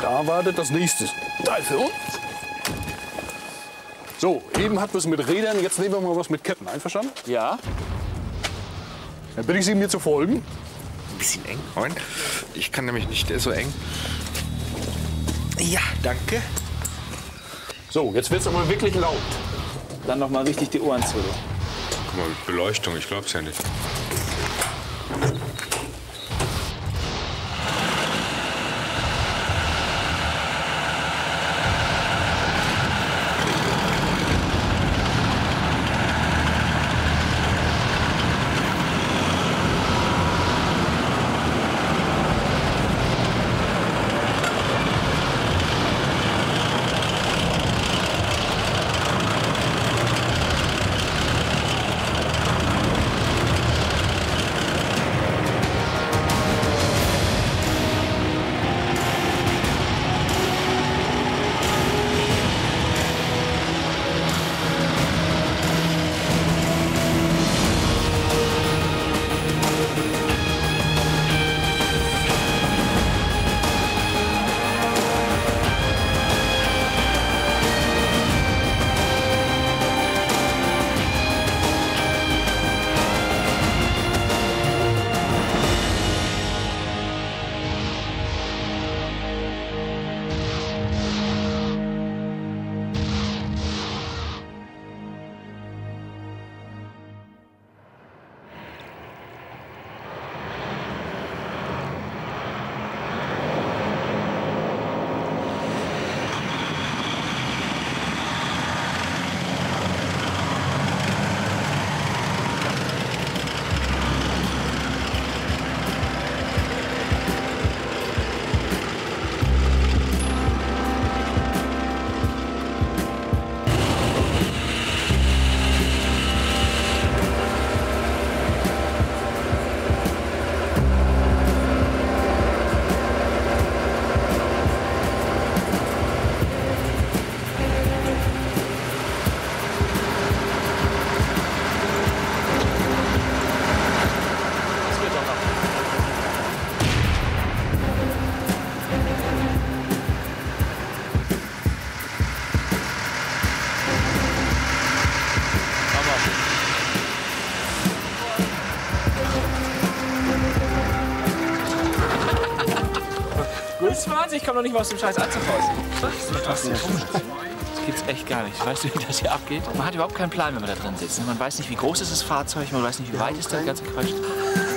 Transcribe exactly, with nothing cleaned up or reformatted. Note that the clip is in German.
Da wartet das nächste Teil für uns. So, eben hatten wir es mit Rädern, jetzt nehmen wir mal was mit Ketten. Einverstanden? Ja. Dann bitte ich Sie, mir zu folgen. Ein bisschen eng, Freund. Ich kann nämlich nicht, der ist so eng. Ja, danke. So, jetzt wird es aber wirklich laut. Dann noch mal richtig die Ohren zu. Guck mal, mit Beleuchtung, ich glaub's ja nicht. Ich komme noch nicht mal aus dem scheiß Anzug raus. Das gibt's echt gar nicht. Weißt du, wie das hier abgeht? Man hat überhaupt keinen Plan, wenn man da drin sitzt. Man weiß nicht, wie groß ist das Fahrzeug, man weiß nicht, wie weit ist der ganze Quatsch.